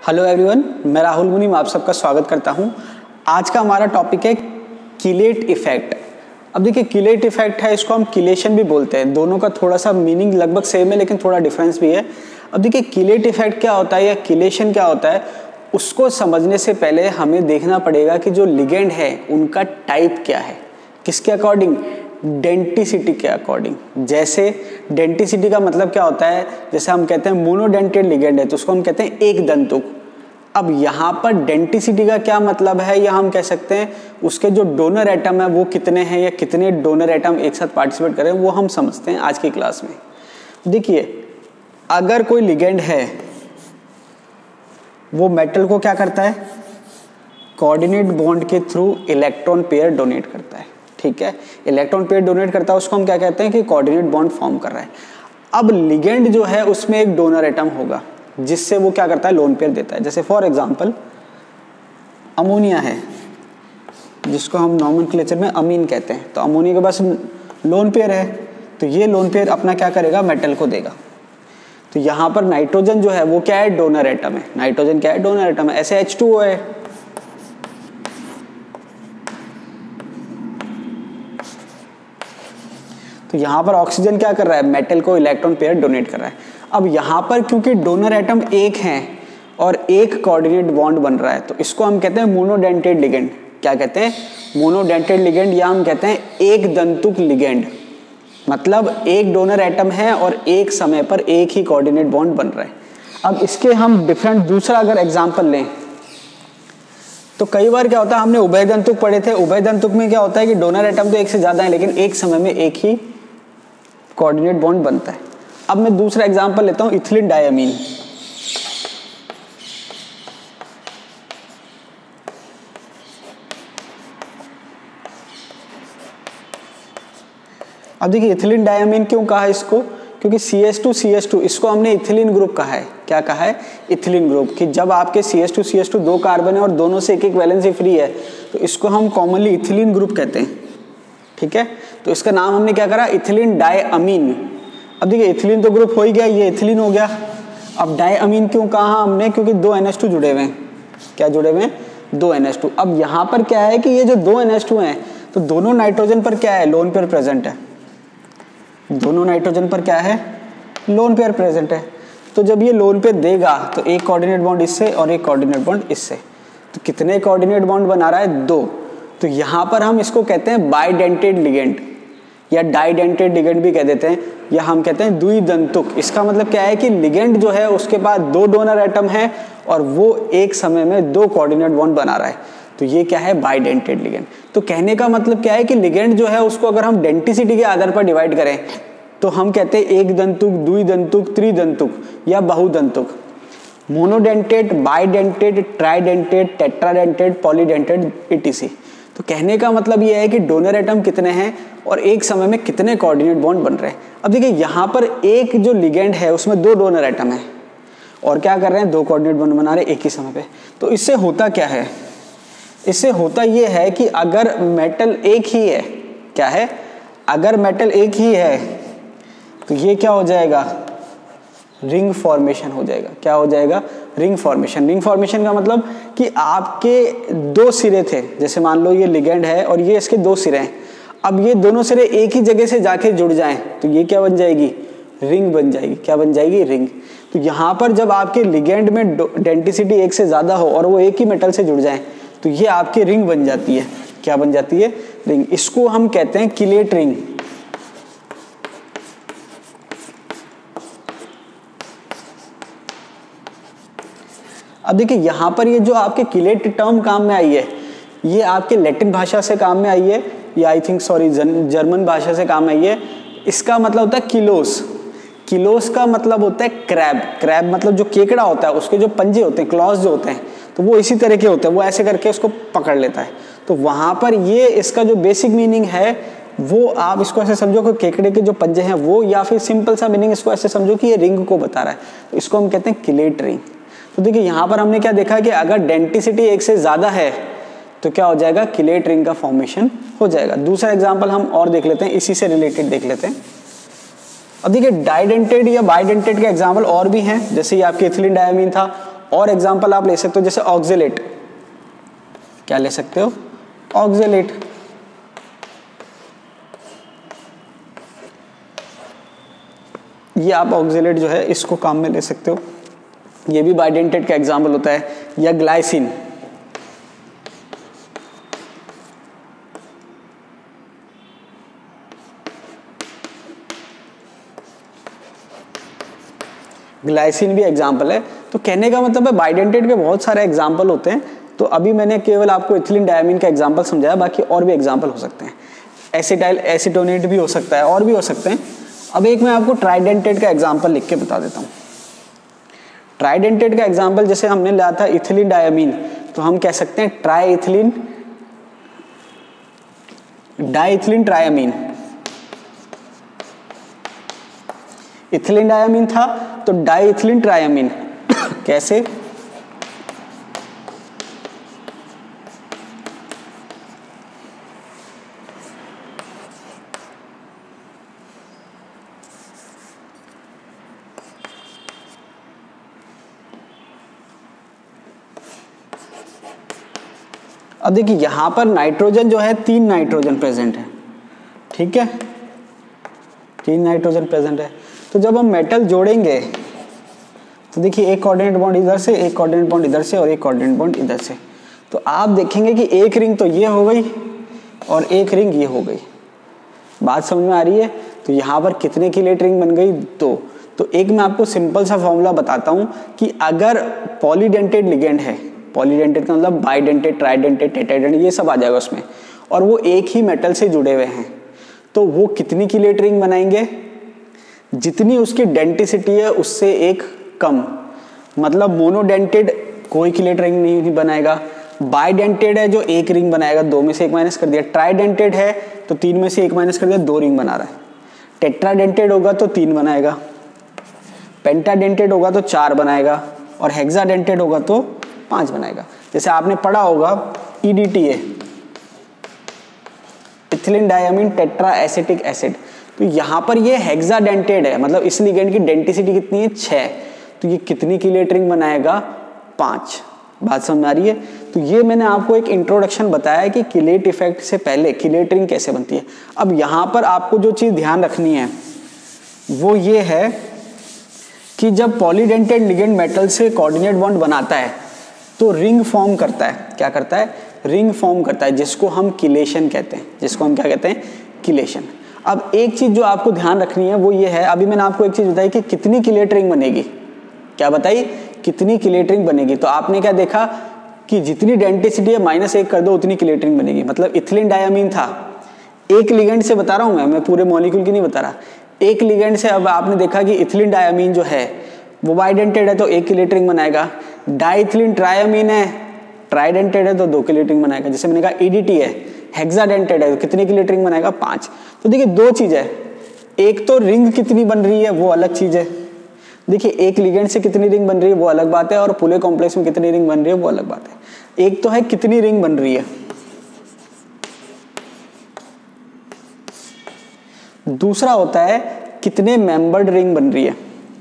Hello everyone, मैं राहुल मुनीम आप सबका स्वागत करता हूं। आज का हमारा टॉपिक है किलेट इफेक्ट। अब देखिए, किलेट इफेक्ट है, इसको हम किलेशन भी बोलते हैं। दोनों का थोड़ा सा मीनिंग लगभग सेम है लेकिन थोड़ा डिफरेंस भी है। अब देखिए, किलेट इफेक्ट क्या होता है या किलेशन क्या होता है, उसको समझने से पहले हमें देखना पड़ेगा कि जो लिगेंड है उनका टाइप क्या है, किसके अकॉर्डिंग, डेंटिसिटी के अकॉर्डिंग। जैसे डेंटिसिटी का मतलब क्या होता है, जैसे हम कहते हैं मोनोडेंटेड लिगेंड है तो उसको हम कहते हैं एक दंतुक। अब यहाँ पर डेंटिसिटी का क्या मतलब है, या हम कह सकते हैं उसके जो डोनर एटम है वो कितने हैं या कितने डोनर एटम एक साथ पार्टिसिपेट करें, वो हम समझते हैं आज की क्लास में। देखिए, अगर कोई लिगेंड है वो मेटल को क्या करता है, कोऑर्डिनेट बॉन्ड के थ्रू इलेक्ट्रॉन पेयर डोनेट करता है। ठीक है, इलेक्ट्रॉन पेयर डोनेट करता है, उसको हम क्या कहते हैं कि कोऑर्डिनेट बॉन्ड फॉर्म कर रहा है। अब लिगेंड जो है उसमें एक डोनर एटम होगा जिससे वो क्या करता है, लोन पेयर देता है। जैसे फॉर एग्जांपल अमोनिया है जिसको हम नॉमेनक्लेचर में अमीन कहते हैं, तो अमोनिया के पास लोन पेयर है तो ये लोन पेयर अपना क्या करेगा, मेटल को देगा। तो यहाँ पर नाइट्रोजन जो है वो क्या है, डोनर एटम है। नाइट्रोजन क्या है, डोनर एटम है। ऐसे H2O है, तो यहाँ पर ऑक्सीजन क्या कर रहा है, मेटल को इलेक्ट्रॉन पेयर डोनेट कर रहा है। अब यहाँ पर क्योंकि डोनर एटम एक हैं और एक कोऑर्डिनेट बॉन्ड बन रहा है तो इसको हम कहते हैं मोनोडेंटेड लिगेंड। क्या कहते हैं, मोनोडेंटेड लिगेंड, या हम कहते हैं एक दंतुक लिगेंड। मतलब एक डोनर एटम है और एक समय पर एक ही कोऑर्डिनेट बॉन्ड बन रहा है। अब इसके हम डिफरेंट दूसरा अगर एग्जाम्पल लें तो कई बार क्या होता है, हमने उभय दंतुक पढ़े थे। उभय दंतुक में क्या होता है कि डोनर एटम तो एक से ज्यादा है लेकिन एक समय में एक ही कोऑर्डिनेट बॉन्ड बनता है। अब मैं दूसरा एग्जांपल लेता हूं, इथिलीन डायमीन। अब देखिए, इथिलीन डायमीन क्यों कहा है इसको, क्योंकि CH2 इसको हमने इथिलीन ग्रुप कहा है। क्या कहा है, इथिलीन ग्रुप। कि जब आपके CH2 दो कार्बन है और दोनों से एक एक वैलेंसी फ्री है तो इसको हम कॉमनली इथिलीन ग्रुप कहते हैं। ठीक है, तो इसका नाम हमने क्या करा, इथिलीन डायमीन। अब देखिए, इथिलीन तो ग्रुप हो ही गया, ये इथिलीन हो गया। अब डायमीन क्यों कहा हमने, क्योंकि दो NH2 जुड़े हुए हैं। क्या जुड़े हुए हैं, दो NH2। अब यहाँ पर क्या है कि ये जो दो NH2 हैं तो दोनों नाइट्रोजन पर क्या है, लोन पेयर प्रेजेंट है। दोनों नाइट्रोजन पर क्या है, लोन पेयर प्रेजेंट है। तो जब ये लोन पेयर देगा तो एक कोऑर्डिनेट बॉन्ड इससे और एक कोऑर्डिनेट बॉन्ड इससे, तो कितने कोऑर्डिनेट बॉन्ड बना रहा है, दो। तो यहाँ पर हम इसको कहते हैं बाइडेंटेड लिगेंड या डाइडेंटेड लिगेंड भी कह देते हैं, या हम कहते हैं द्विदंतुक। इसका मतलब क्या है कि लिगेंड जो है उसके पास दो डोनर एटम है और वो एक समय में दो कोऑर्डिनेट बॉन्ड बना रहा है, तो ये क्या है, बाइडेंटेड लिगेंड। तो कहने का मतलब क्या है कि लिगेंड जो है उसको अगर हम डेंटिसिटी के आधार पर डिवाइड करें तो हम कहते हैं एक दंतुक, द्विदंतुक, त्रिदंतुक या बहुदंतुक। Monodentate, bidentate, tridentate, tetradentate, polydentate etc। तो कहने का मतलब ये है कि डोनर एटम कितने हैं और एक समय में कितने कोऑर्डिनेट बॉन्ड बन रहे हैं। अब देखिए, यहाँ पर एक जो लिगेंड है उसमें दो डोनर एटम है और क्या कर रहे हैं, दो कोऑर्डिनेट बॉन्ड बना रहे हैं एक ही समय पे। तो इससे होता क्या है, इससे होता ये है कि अगर मेटल एक ही है, क्या है, अगर मेटल एक ही है तो ये क्या हो जाएगा, रिंग फॉर्मेशन हो जाएगा। क्या हो जाएगा, रिंग फॉर्मेशन। रिंग फॉर्मेशन का मतलब कि आपके दो सिरे थे, जैसे मान लो ये लिगेंड है और ये इसके दो सिरे हैं। अब ये दोनों सिरे एक ही जगह से जाके जुड़ जाएं तो ये क्या बन जाएगी, रिंग बन जाएगी। क्या बन जाएगी, रिंग। तो यहाँ पर जब आपके लिगेंड में डेंटिसिटी एक से ज्यादा हो और वो एक ही मेटल से जुड़ जाए तो ये आपकी रिंग बन जाती है। क्या बन जाती है, रिंग। इसको हम कहते हैं किलेट रिंग। अब देखिए, यहाँ पर ये जो आपके किलेट टर्म काम में आई है, ये आपके लैटिन भाषा से काम में आई है, या आई थिंक सॉरी जर्मन भाषा से काम में आई है। इसका मतलब होता है किलोस। किलोस का मतलब होता है क्रैब। क्रैब मतलब जो केकड़ा होता है उसके जो पंजे होते हैं, क्लॉज जो होते हैं, तो वो इसी तरह के होते हैं, वो ऐसे करके उसको पकड़ लेता है। तो वहाँ पर ये इसका जो बेसिक मीनिंग है वो आप इसको ऐसे समझो कि केकड़े के जो पंजे हैं वो, या फिर सिंपल सा मीनिंग इसको ऐसे समझो कि ये रिंग को बता रहा है, तो इसको हम कहते हैं किलेट रिंग। तो देखिए, यहाँ पर हमने क्या देखा कि अगर डेंटिसिटी एक से ज्यादा है तो क्या हो जाएगा, किलेट रिंग का फॉर्मेशन हो जाएगा। दूसरा एग्जांपल हम और देख लेते हैं, इसी से रिलेटेड देख लेते हैं। अब देखिए डाइडेंटेड या बाइडेंटेड के एग्जाम्पल और भी हैं, जैसे ये आपके इथिलीन डायमीन था, और एग्जांपल आप ले सकते हो, जैसे ऑक्जेलेट, क्या ले सकते हो, ऑक्जेलेट। ये आप ऑक्जेलेट जो है इसको काम में ले सकते हो, ये भी बाइडेंटेट का एग्जाम्पल होता है। या ग्लाइसिन, ग्लाइसिन भी एग्जाम्पल है। तो कहने का मतलब है बाइडेंटेट के बहुत सारे एग्जाम्पल होते हैं। तो अभी मैंने केवल आपको इथिलीन डायमीन का एग्जाम्पल समझाया, बाकी और भी एग्जाम्पल हो सकते हैं। एसिटाइल एसीटोनेट भी हो सकता है, और भी हो सकते हैं। अब एक मैं आपको ट्राइडेंटेट का एग्जाम्पल लिख के बता देता हूँ। ट्राइडेंटेट का एग्जाम्पल जैसे हमने लिया था इथिलीन डायमीन, तो हम कह सकते हैं tri ethylene diethylene triamine. Ethylene diamine था तो डाइथिलीन ट्रायमीन। कैसे? अब देखिए यहां पर नाइट्रोजन जो है 3 नाइट्रोजन प्रेजेंट है, ठीक है, 3 नाइट्रोजन प्रेजेंट है। तो जब हम मेटल जोड़ेंगे तो देखिए एक कोऑर्डिनेट बॉन्ड इधर से, एक कोऑर्डिनेट बॉन्ड इधर से और एक कोऑर्डिनेट बॉन्ड इधर से। तो आप देखेंगे कि एक रिंग तो ये हो गई और एक रिंग ये हो गई। बात समझ में आ रही है? तो यहाँ पर कितने की लेट रिंग बन गई? 2। तो एक मैं आपको सिंपल सा फॉर्मूला बताता हूँ कि अगर पॉलीडेंटेड लिगेंड है, पॉलीडेंटेड का मतलब बाइडेंटेड, ट्राइडेंटेड, टेट्राडेंटेड, ये सब आ जाएगा उसमें, और वो एक ही मेटल से जुड़े हुए हैं, तो वो कितनी की लेट रिंग बनाएंगे? जितनी उसकी डेंटिसिटी है उससे एक कम। मतलब मोनोडेंटेड कोई किलेट रिंग नहीं बनाएगा, बाइडेंटेड है जो एक रिंग बनाएगा, 2 में से 1 माइनस कर दिया, ट्राइडेंटेड है तो 3 में से 1 माइनस कर दिया, 2 रिंग बना रहा है, टेट्राडेंटेड होगा तो 3 बनाएगा, पेंटाडेंटेड होगा तो 4 बनाएगा, और हेक्साडेंटेड होगा तो 5 बनाएगा। जैसे आपने पढ़ा होगा EDTA, ethylene diamine tetra acetic acid, तो यहाँ पर ये हेक्साडेंटेड है, मतलब इस लिगेंड की डेंटिसिटी कितनी है? 6। तो ये कितनी किलेट रिंग बनाएगा? 5। बात समझ में आ रही है? तो ये मैंने आपको एक इंट्रोडक्शन बताया है कि किलेट इफेक्ट से पहले किलेट रिंग कैसे बनती है। अब यहाँ पर आपको जो चीज़ ध्यान रखनी है वो ये है कि जब पॉलीडेंटेड लिगेंड मेटल से कोऑर्डिनेट बॉन्ड बनाता है तो रिंग फॉर्म करता है। क्या करता है? रिंग फॉर्म करता है, जिसको हम किलेशन कहते हैं, जिसको हम क्या कहते हैं? किलेशन। अब एक चीज जो आपको ध्यान रखनी है वो ये है, अभी मैंने आपको एक चीज बताई कि कितनी किलेट रिंग बनेगी। क्या बताई? कितनी किलेट रिंग बनेगी। तो आपने क्या देखा कि जितनी डेंटिसिटी है -1 कर दो उतनी किलेट रिंग बनेगी। मतलब इथिलीन डायमीन था, एक लिगेंड से बता रहा हूं मैं पूरे मॉलिक्यूल की नहीं बता रहा, एक लिगेंड से। अब आपने देखा कि इथिलीन डायमीन जो है वो बाइडेंटेड है तो 1 किलेट रिंग बनाएगा, डाइथिलीन ट्रायमीन है ट्राइडेंटेड है तो 2 किलेट रिंग बनाएगा। जैसे मैंने कहा EDT है हेक्साडेंटेड है तो कितनी किलेट रिंग बनाएगा? 5। तो देखिए 2 चीज है, एक तो रिंग कितनी बन रही है वो अलग चीज है, देखिए एक लिगेंड से कितनी रिंग बन रही है वो अलग बात है, और पूरे कॉम्प्लेक्स में कितनी रिंग बन रही है वो अलग बात है। एक तो है कितनी रिंग बन रही है, दूसरा होता है कितने मेंबर्ड रिंग बन रही है।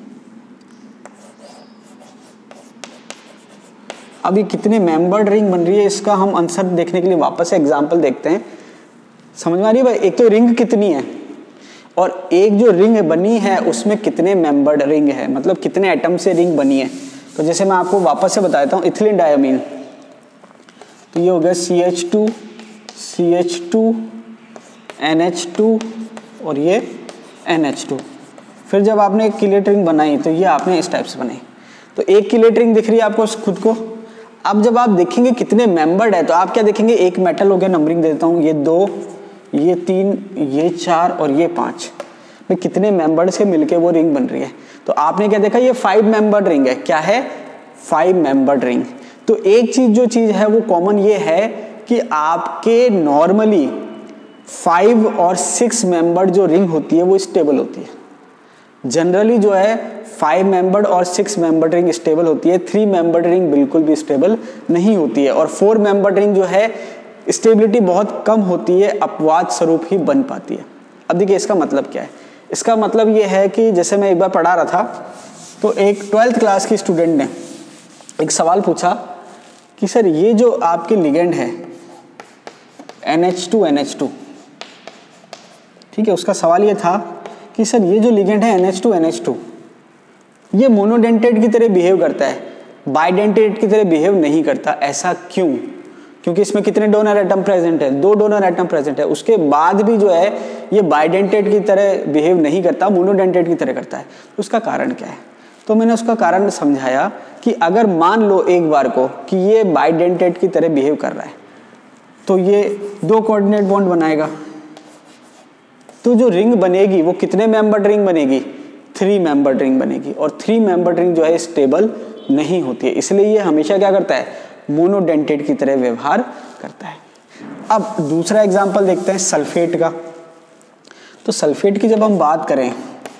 अभी कितने मेंबर्ड रिंग बन रही है इसका हम आंसर देखने के लिए वापस से एग्जांपल देखते हैं। समझ में आ रही है भाई? एक तो रिंग कितनी है और एक जो रिंग बनी है उसमें कितने मेंबर्ड रिंग है, मतलब कितने एटम से रिंग बनी है। तो जैसे मैं आपको वापस से बता देता हूँ, इथिलीन डायमीन तो ये हो गया CH2 CH2 NH2 और ये NH2। फिर जब आपने एक किलेट रिंग बनाई तो ये आपने इस टाइप से बनाई, तो एक किलेट रिंग दिख रही है आपको खुद को। अब जब आप देखेंगे कितने मेंबर्ड है तो आप क्या देखेंगे, एक मेटल हो गया, नंबरिंग दे देता हूँ, ये 2 ये 3 ये 4 और ये 5 में कितने मेंबर्ड से मिलके वो रिंग बन रही है। तो आपने क्या देखा, ये 5 मेंबर्ड रिंग है। क्या है? 5 मेंबर्ड रिंग। तो एक चीज जो चीज है वो कॉमन ये है कि आपके नॉर्मली 5 और 6 मेंबर्ड जो रिंग होती है वो स्टेबल होती है। जनरली जो है 5 मेंबर्ड और 6 मेंबर्ड रिंग स्टेबल होती है, 3 मेंबर्ड रिंग बिल्कुल भी स्टेबल नहीं होती है, और 4 मेंबर्ड रिंग जो है स्टेबिलिटी बहुत कम होती है, अपवाद स्वरूप ही बन पाती है। अब देखिए इसका मतलब क्या है। इसका मतलब ये है कि जैसे मैं एक बार पढ़ा रहा था तो एक 12th क्लास की स्टूडेंट ने एक सवाल पूछा कि सर ये जो आपके लिगेंड है NH2 ठीक है, उसका सवाल ये था कि सर ये जो लिगेंड है NH2 ये मोनोडेंटेट की तरह बिहेव करता है, बाइडेंटेट की तरह बिहेव नहीं करता, ऐसा क्यों? क्योंकि इसमें कितने डोनर एटम प्रेजेंट है, 2 डोनर एटम प्रेजेंट है, उसके बाद भी जो है ये बाइडेंटेट की तरह बिहेव नहीं करता, मोनोडेंटेट की तरह करता है। उसका कारण क्या है? तो मैंने उसका कारण समझाया कि अगर मान लो एक बार को कि ये बाइडेंटेट की तरह बिहेव कर रहा है तो ये 2 कोऑर्डिनेट बॉन्ड बनाएगा, तो जो रिंग बनेगी वो कितने मेंबर्ड रिंग बनेगी? 3 मेंबर्ड रिंग बनेगी, और 3 मेंबर्ड रिंग जो है स्टेबल नहीं होती है, इसलिए ये हमेशा क्या करता है? मोनोडेंटेट की तरह व्यवहार करता है। अब दूसरा एग्जांपल देखते हैं सल्फेट का। तो सल्फेट की जब हम बात करें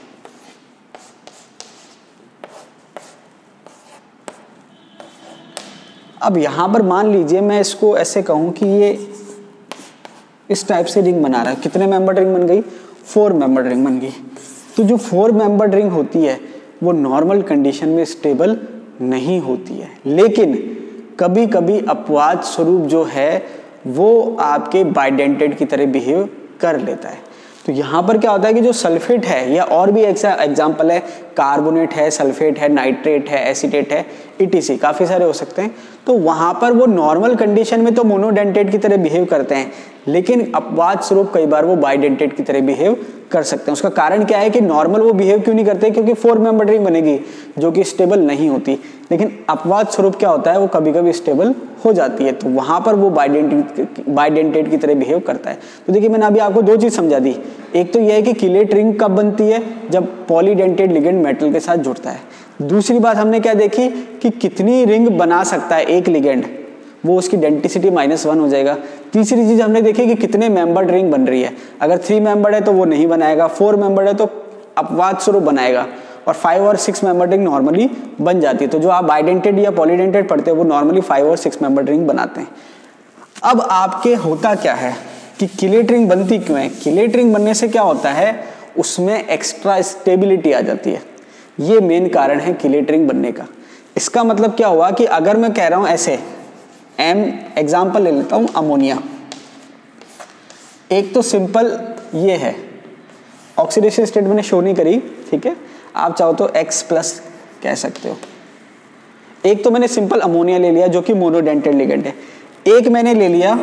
अब यहां पर मान लीजिए मैं इसको ऐसे कहूं कि ये इस टाइप से रिंग बना रहा है, कितने मेंबर्ड रिंग बन गई? 4 मेंबर्ड रिंग बन गई। तो जो 4 मेंबर्ड रिंग होती है वो नॉर्मल कंडीशन में स्टेबल नहीं होती है, लेकिन कभी कभी अपवाद स्वरूप जो है वो आपके बाइडेंटेट की तरह बिहेव कर लेता है। तो यहाँ पर क्या होता है कि जो सल्फेट है, या और भी एग्जाम्पल है, कार्बोनेट है, सल्फेट है, नाइट्रेट है, एसीटेट है, ETC काफ़ी सारे हो सकते हैं। तो वहाँ पर वो नॉर्मल कंडीशन में तो मोनोडेंटेट की तरह बिहेव करते हैं, लेकिन अपवाद स्वरूप कई बार वो बाइडेंटेट की तरह बिहेव कर सकते हैं। उसका कारण क्या है कि नॉर्मल वो बिहेव क्यों नहीं करते? क्योंकि 4 मेंबर्ड रिंग बनेगी जो कि स्टेबल नहीं होती, लेकिन अपवाद स्वरूप क्या होता है? वो कभी कभी स्टेबल हो जाती है, तो वहाँ पर वो बाइडेंटेट की तरह बिहेव करता है। तो देखिए मैंने अभी आपको 2 चीज़ समझा दी। एक तो यह है कि किलेट रिंग कब बनती है? जब पॉलीडेंटेट लिगेंड मेटल के साथ जुड़ता है। दूसरी बात हमने क्या देखी कि कितनी रिंग बना सकता है एक लिगेंड, वो उसकी डेंटिसिटी -1 हो जाएगा। तीसरी चीज हमने देखी कि कितने मेंबर्ड रिंग बन रही है। अगर 3 मेंबर्ड है तो वो नहीं बनाएगा, 4 मेंबर्ड है तो अपवाद स्वरूप बनाएगा, और 5 और 6 मेंबर्ड रिंग नॉर्मली बन जाती है। तो जो आप बाइडेंटेड या पॉलीडेंटेड पढ़ते हैं वो नॉर्मली 5 और 6 मेंबर्ड रिंग बनाते हैं। अब आपके होता क्या है कि किलेट रिंग बनती क्यों है? किलेट रिंग बनने से क्या होता है? उसमें एक्स्ट्रा स्टेबिलिटी आ जाती है, ये मेन कारण है किलेट रिंग बनने का। इसका मतलब क्या हुआ कि अगर मैं कह रहा हूं ऐसे एग्जाम्पल ले लेता हूं अमोनिया, एक तो सिंपल ये है, ऑक्सीडेशन स्टेट मैंने शो नहीं करी, ठीक है, आप चाहो तो X+ कह सकते हो। एक तो मैंने सिंपल अमोनिया ले लिया जो कि मोनोडेंटेड लिगेंड है। एक मैंने ले लिया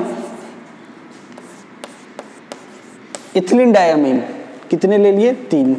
इथिलीन डायमीन, कितने ले लिए? 3।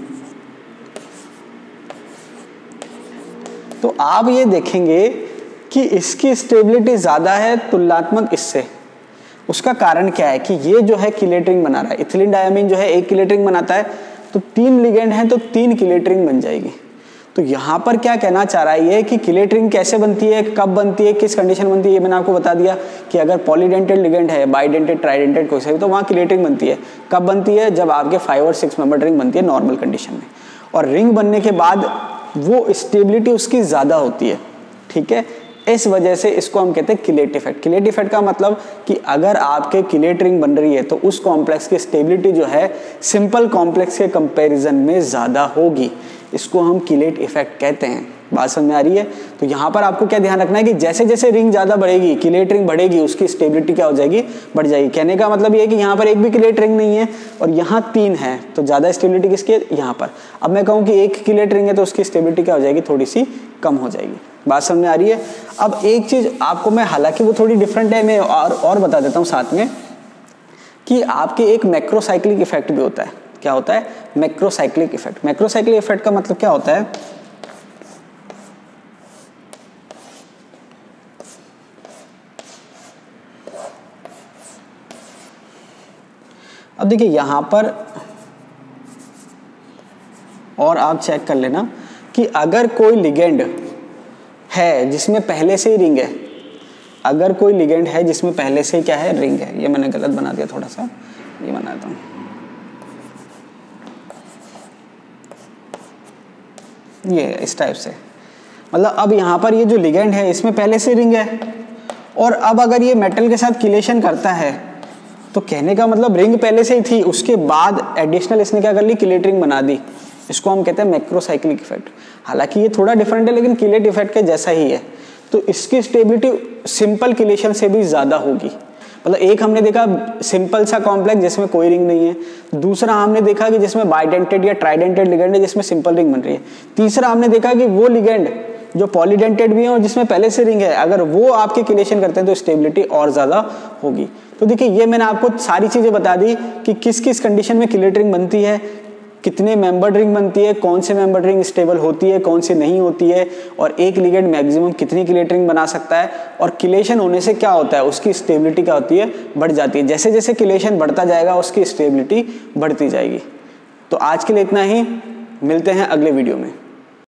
तो आप ये देखेंगे कि इसकी स्टेबिलिटी ज़्यादा है तुलनात्मक इससे। उसका कारण क्या है कि ये जो है किलेट रिंग बना रहा है। इथिलीन डायमीन जो है 1 किलेट रिंग बनाता है, तो 3 लिगेंड हैं तो 3 किलेट रिंग बन जाएगी। तो यहाँ पर क्या कहना चाह रहा है ये कि किलेट रिंग कैसे बनती है, कब बनती है, किस कंडीशन बनती है, ये मैंने आपको बता दिया कि अगर पॉलीडेंटेड लिगेंड है, बाइडेंटेड, ट्राइडेंटेड कोई सा, तो वहाँ किलेट रिंग बनती है। कब बनती है? जब आपके 5 और 6 मेंबर्ड रिंग बनती है नॉर्मल कंडीशन में, और रिंग बनने के बाद वो स्टेबिलिटी उसकी ज़्यादा होती है, ठीक है। इस वजह से इसको हम कहते हैं किलेट इफेक्ट। किलेट इफेक्ट का मतलब कि अगर आपके किलेट रिंग बन रही है तो उस कॉम्प्लेक्स की स्टेबिलिटी जो है सिंपल कॉम्प्लेक्स के कंपैरिजन में ज़्यादा होगी, इसको हम किलेट इफेक्ट कहते हैं। बात समझ में आ रही है? तो यहाँ पर आपको क्या ध्यान रखना है कि जैसे जैसे रिंग ज़्यादा बढ़ेगी, किलेट रिंग बढ़ेगी, उसकी स्टेबिलिटी क्या हो जाएगी? बढ़ जाएगी। कहने का मतलब ये है कि यहाँ पर एक भी किलेट रिंग नहीं है और यहाँ 3 है, तो ज़्यादा स्टेबिलिटी किसकी है? यहाँ पर। अब मैं कहूँ कि एक किलेट रिंग है तो उसकी स्टेबिलिटी क्या हो जाएगी? थोड़ी सी कम हो जाएगी। बात समझ में आ रही है? अब एक चीज़ आपको मैं, हालांकि वो थोड़ी डिफरेंट है, मैं और बता देता हूँ साथ में कि आपके एक मैक्रोसाइक्लिक इफेक्ट भी होता है। क्या होता है? Macrocyclic effect. मैक्रोसाइक्लिक इफेक्ट का मतलब क्या होता है? अब देखिए यहाँ पर और आप चेक कर लेना कि अगर कोई लिगेंड है जिसमें पहले से ही रिंग है, अगर कोई लिगेंड है जिसमें पहले से ही क्या है? रिंग है। ये मैंने गलत बना दिया थोड़ा सा, ये बनाता हूँ, ये इस टाइप से। मतलब अब यहाँ पर ये जो लिगेंड है इसमें पहले से रिंग है, और अब अगर ये मेटल के साथ किलेशन करता है तो कहने का मतलब रिंग पहले से ही थी, उसके बाद एडिशनल इसने क्या कर ली? किलेट रिंग बना दी। इसको हम कहते हैं मैक्रोसाइक्लिक इफेक्ट। हालांकि ये थोड़ा डिफरेंट है लेकिन किलेट इफेक्ट के जैसा ही है। तो इसकी स्टेबिलिटी सिंपल किलेशन से भी ज़्यादा होगी। मतलब एक हमने देखा सिंपल सा कॉम्प्लेक्स जिसमें कोई रिंग नहीं है, दूसरा हमने देखा कि जिसमें बाइडेंटेड या ट्राइडेंटेड लिगेंड है जिसमें सिंपल रिंग बन रही है, तीसरा हमने देखा कि वो लिगेंड जो पॉलीडेंटेड भी है और जिसमें पहले से रिंग है, अगर वो आपके किलेशन करते हैं तो स्टेबिलिटी और ज़्यादा होगी। तो देखिए ये मैंने आपको सारी चीज़ें बता दी कि किस किस कंडीशन में किलेट रिंग बनती है, कितने मेंबर्ड रिंग बनती है, कौन से मेंबर्ड रिंग स्टेबल होती है, कौन सी नहीं होती है, और एक लिगेंड मैक्सिमम कितनी किलेट रिंग बना सकता है, और किलेशन होने से क्या होता है, उसकी स्टेबिलिटी क्या होती है, बढ़ जाती है। जैसे जैसे किलेशन बढ़ता जाएगा उसकी स्टेबिलिटी बढ़ती जाएगी। तो आज के लिए इतना ही, मिलते हैं अगले वीडियो में।